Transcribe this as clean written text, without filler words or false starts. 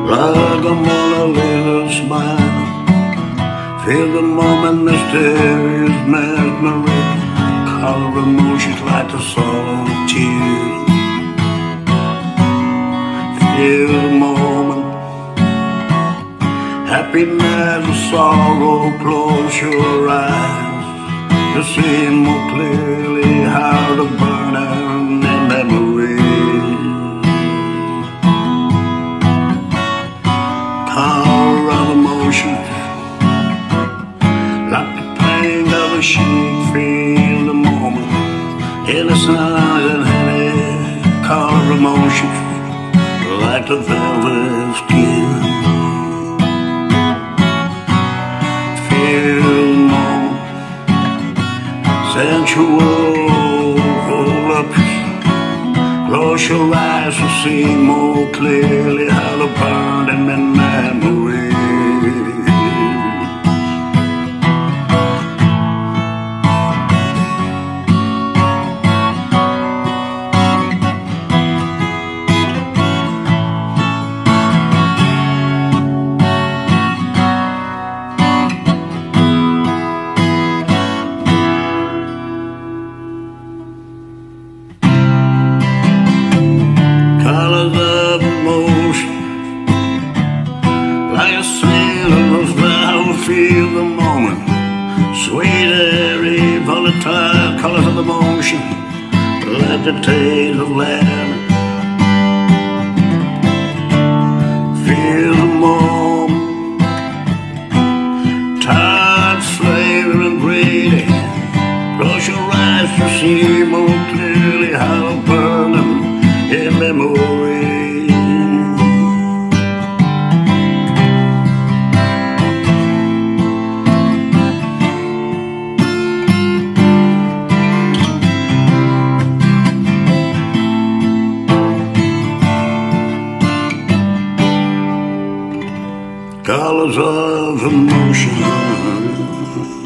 like a Mona Lisa smile. Feel the moment, mysterious, mesmeric. Color emotions like the sorrow of tears. Feel the moment, happiness or sorrow. Close your eyes to see more clearly how to burn out in memory. Power of emotion, like the pain of a sheep. Feel the moment, innocent and heady. Color emotion, like the velvet skin. Feel the moment, sensual, voluptuous. Close your eyes to see more clearly how to burn them in memory. Colors of emotion, like a sailor of flower. Feel the moment, sweet, airy, volatile. Colors of emotion, like the taste of lamb. Feel the moment, tart, flavor and greedy. Close your eyes to see more clearly how to burn them in memory. Colors of emotion.